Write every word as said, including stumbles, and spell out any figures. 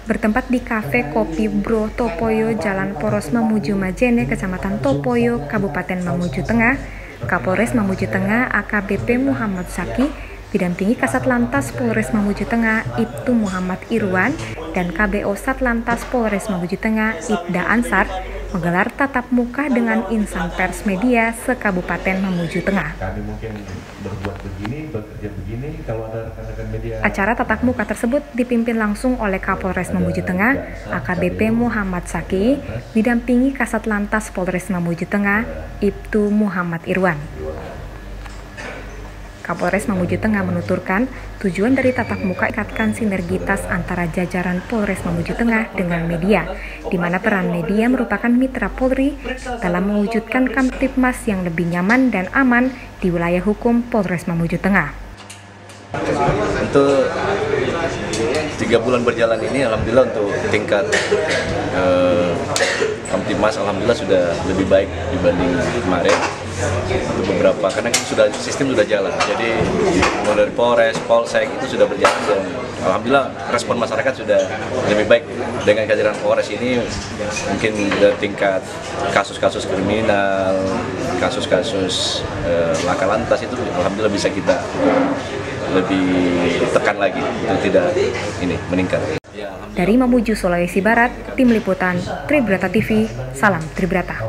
bertempat di Kafe Kopi Bro Topoyo, Jalan Poros Mamuju Majene, Kecamatan Topoyo, Kabupaten Mamuju Tengah. Kapolres Mamuju Tengah A K B P Muhammad Saki didampingi Kasat Lantas Polres Mamuju Tengah Ibtu Muhammad Irwan dan K B O Satlantas Polres Mamuju Tengah Ibda Ansar menggelar tatap muka dengan insan pers media se-Kabupaten Mamuju Tengah. Kami mungkin berbuat begini, bekerja begini, kalau ada rekan-rekan media. Acara tatap muka tersebut dipimpin langsung oleh Kapolres Mamuju Tengah A K B P Muhammad Saki didampingi Kasat Lantas Polres Mamuju Tengah Ibtu Muhammad Irwan. Kapolres Mamuju Tengah menuturkan tujuan dari tatap muka ikatkan sinergitas antara jajaran Polres Mamuju Tengah dengan media, di mana peran media merupakan mitra Polri dalam mewujudkan Kamtibmas yang lebih nyaman dan aman di wilayah hukum Polres Mamuju Tengah. Untuk tiga bulan berjalan ini, alhamdulillah untuk tingkat eh, Kamtibmas alhamdulillah sudah lebih baik dibanding kemarin. Untuk beberapa, karena sudah sistem sudah jalan, jadi mulai dari Polres, Polsek itu sudah berjalan dan alhamdulillah respon masyarakat sudah lebih baik dengan kehadiran Polres ini. Mungkin dari tingkat kasus-kasus kriminal, kasus-kasus eh, laka lantas itu alhamdulillah bisa kita lebih tekan lagi untuk tidak ini meningkat. Dari Mamuju, Sulawesi Barat, Tim Liputan Tribrata T V, salam Tribrata.